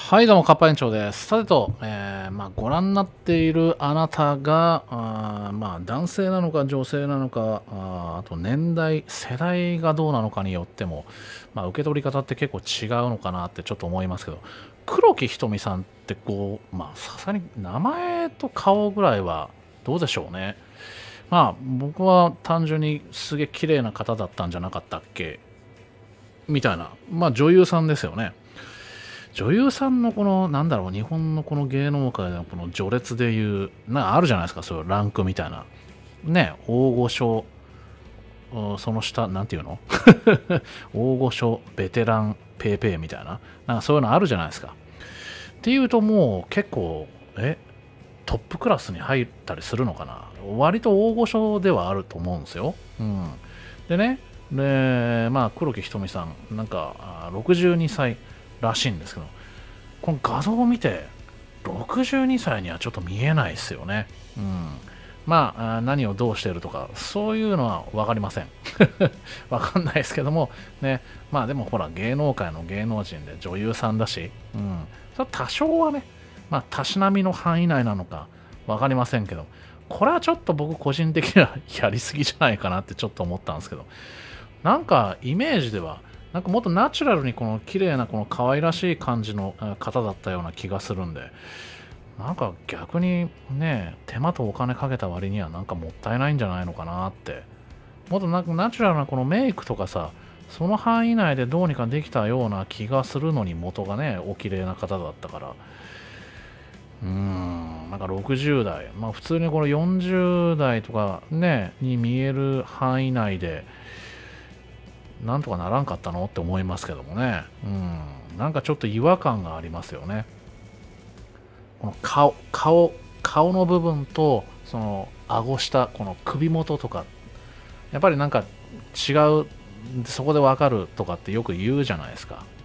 はい、どうも、カッパ園長です。さてと、ご覧になっているあなたが、男性なのか女性なのか、あと年代、世代がどうなのかによっても、受け取り方って結構違うのかなってちょっと思いますけど、黒木瞳さんってこう、さすがに名前と顔ぐらいはどうでしょうね。僕は単純にすげえ綺麗な方だったんじゃなかったっけみたいな、女優さんですよね。女優さんのこの、なんだろう、日本のこの芸能界のこの序列でいう、あるじゃないですか、そういうランクみたいな。ね、大御所、その下、なんていうの大御所、ベテラン、ペーペーみたいな。そういうのあるじゃないですか。っていうともう結構、トップクラスに入ったりするのかな。割と大御所ではあると思うんですよ。でね、黒木瞳さん、62歳らしいんですけど、この画像を見て、62歳にはちょっと見えないですよね。何をどうしてるとか、そういうのは分かりません。分かんないですけども、ね、でもほら、芸能界の芸能人で女優さんだし、それ多少はね、たしなみの範囲内なのか分かりませんけど、これはちょっと僕個人的にはやりすぎじゃないかなってちょっと思ったんですけど、イメージでは、もっとナチュラルにこの綺麗なこの可愛らしい感じの方だったような気がするんで、逆にね、手間とお金かけた割にはもったいないんじゃないのかなって。もっとナチュラルなこのメイクとかさ、その範囲内でどうにかできたような気がするのに元がね、お綺麗な方だったから。60代、普通にこの40代とかね、に見える範囲内で、なんとかならんかったのって思いますけどもね。ちょっと違和感がありますよね。この顔の部分と、その顎下、この首元とか、やっぱり違う、そこでわかるとかってよく言うじゃないですか。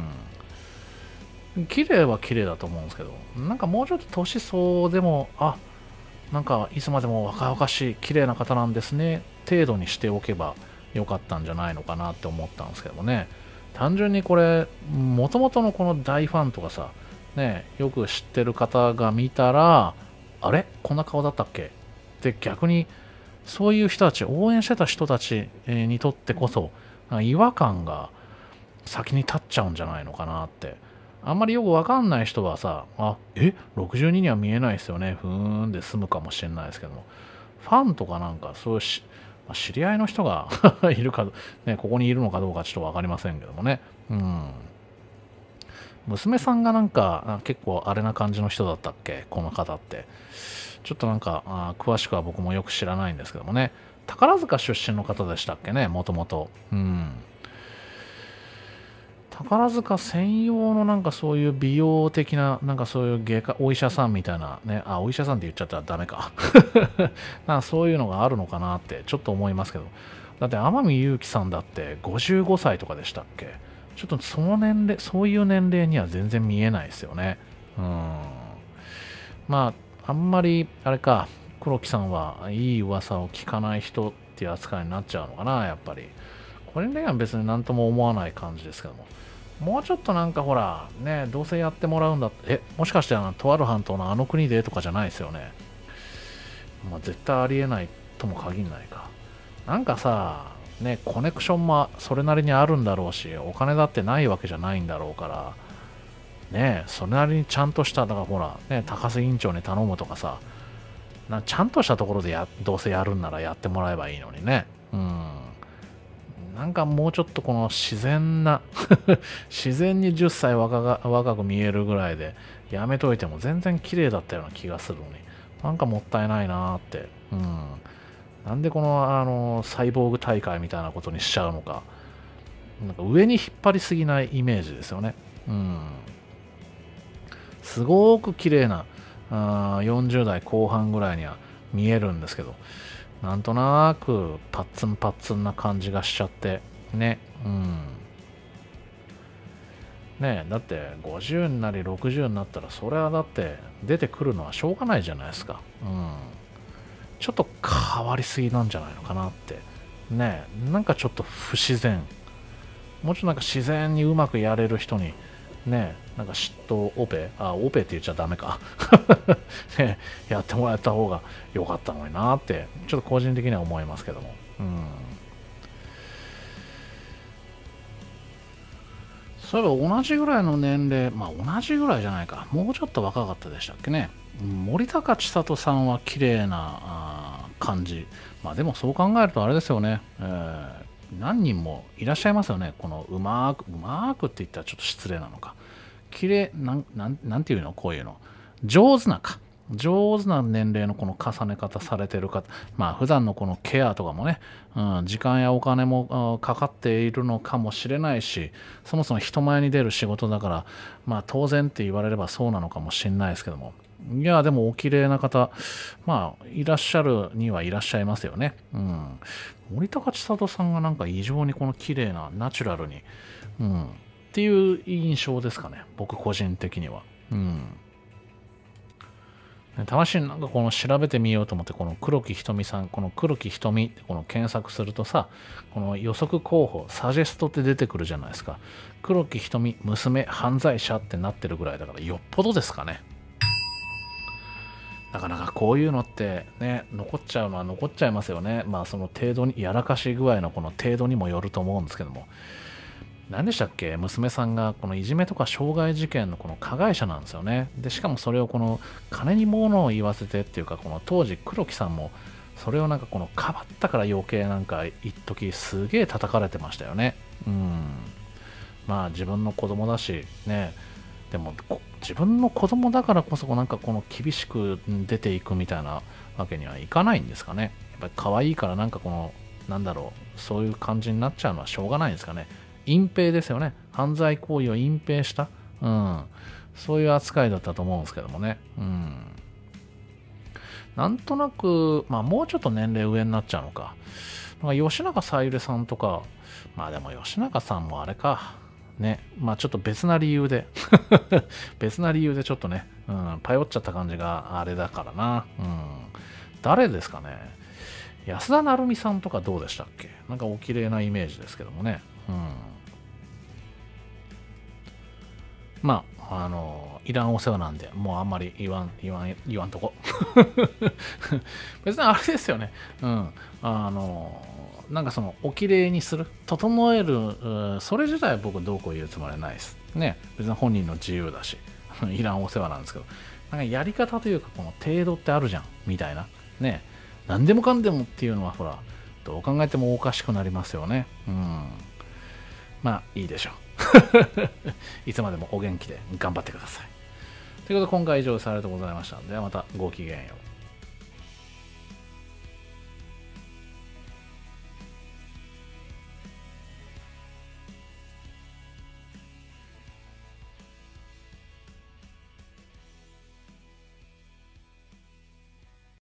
綺麗は綺麗だと思うんですけど、もうちょっと年相でも、いつまでも若々しい綺麗な方なんですね程度にしておけばよかったんじゃないのかなって思ったんですけどもね。単純にこれ、もともとのこの大ファンとかさ、ね、よく知ってる方が見たら、あれこんな顔だったっけって逆に、そういう人たち、応援してた人たちにとってこそ、違和感が先に立っちゃうんじゃないのかなって。あんまりよくわかんない人はさ、62には見えないですよね、ふーんで済むかもしれないですけども、ファンとかそういう知り合いの人がいるか、ね、ここにいるのかどうかちょっとわかりませんけどもね。娘さんが結構あれな感じの人だったっけこの方って。ちょっと詳しくは僕もよく知らないんですけどもね。宝塚出身の方でしたっけね、もともと。宝塚専用のそういう美容的な、そういうお医者さんみたいなね、お医者さんって言っちゃったらダメか。そういうのがあるのかなってちょっと思いますけど。だって天海祐希さんだって55歳とかでしたっけ。ちょっとその年齢、そういう年齢には全然見えないですよね。あんまり、あれか、黒木さんはいい噂を聞かない人っていう扱いになっちゃうのかな、やっぱり。これには別になんとも思わない感じですけども。もうちょっとほら、ね、どうせやってもらうんだって、もしかしてとある半島のあの国でとかじゃないですよね。絶対ありえないとも限らないか。さ、ね、コネクションもそれなりにあるんだろうし、お金だってないわけじゃないんだろうから、ね、それなりにちゃんとした、だからほら、ね、高須委員長に頼むとかさ、ちゃんとしたところでどうせやるんならやってもらえばいいのにね。もうちょっとこの自然な自然に10歳若く見えるぐらいでやめといても全然綺麗だったような気がするのに、もったいないなーって。なんでこのサイボーグ大会みたいなことにしちゃうのか。上に引っ張りすぎないイメージですよね。すごく綺麗な40代後半ぐらいには見えるんですけど、なんとなくパッツンパッツンな感じがしちゃってね。だって50になり60になったらそれはだって出てくるのはしょうがないじゃないですか。ちょっと変わりすぎなんじゃないのかなってね。ちょっと不自然。もうちょっと自然にうまくやれる人にね、なんか嫉妬オペ、オペって言っちゃダメか。ね、やってもらえた方が良かったのになって、ちょっと個人的には思いますけども。そういえば同じぐらいの年齢、まあ同じぐらいじゃないか、もうちょっと若かったでしたっけね。森高千里さんは綺麗な感じ。まあでもそう考えるとあれですよね。何人もいらっしゃいますよね。このうまくって言ったらちょっと失礼なのか。綺麗なんていうのこういうの。上手なか。上手な年齢のこの重ね方されてる方。まあ普段のこのケアとかもね、時間やお金もかかっているのかもしれないし、そもそも人前に出る仕事だから、まあ当然って言われればそうなのかもしれないですけども。いや、でもお綺麗な方、まあ、いらっしゃるにはいらっしゃいますよね。森高千里さんがなんか異常にこの綺麗な、ナチュラルに、っていう印象ですかね。僕個人的には。試しになんかこの調べてみようと思って、この黒木瞳さん、この黒木瞳ってこの検索するとさ、この予測候補、サジェストって出てくるじゃないですか。黒木瞳、娘、犯罪者ってなってるぐらいだから、よっぽどですかね。なかなかこういうのってね、残っちゃうのは残っちゃいますよね。まあその程度に、やらかし具合のこの程度にもよると思うんですけども。何でしたっけ、娘さんがこのいじめとか傷害事件のこの加害者なんですよね。で、しかもそれをこの金に物を言わせてっていうか、この当時黒木さんもそれをなんかこのかばったから余計なんか一時すげえ叩かれてましたよね。まあ自分の子供だしね、でも自分の子供だからこそなんかこの厳しく出ていくみたいなわけにはいかないんですかね。やっぱり可愛いからなんかこのなんだろう、そういう感じになっちゃうのはしょうがないんですかね。隠蔽ですよね。犯罪行為を隠蔽した、そういう扱いだったと思うんですけどもね。なんとなく、まあもうちょっと年齢上になっちゃうのか。なんか吉永小百合さんとか、まあでも吉永さんもあれか。ね、まあちょっと別な理由で別な理由でちょっとね、頼っちゃった感じがあれだからな。誰ですかね。安田成美さんとかどうでしたっけ。なんかお綺麗なイメージですけどもね。まあ、いらんお世話なんで、もうあんまり言わんとこ。別にあれですよね。なんかその、お綺麗にする、整える、それ自体は僕どうこう言うつもりはないです。ね。別に本人の自由だし、いらんお世話なんですけど、なんかやり方というか、この程度ってあるじゃん、みたいな。ね。何でもかんでもっていうのは、ほら、どう考えてもおかしくなりますよね。まあ、いいでしょう。いつまでもお元気で頑張ってください。ということで今回は以上です。ありがとうございました。ではまたごきげんよう。